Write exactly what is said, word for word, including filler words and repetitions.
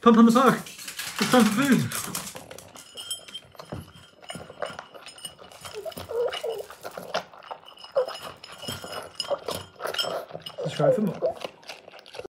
Come from the park. It's time for food. Let's try for more.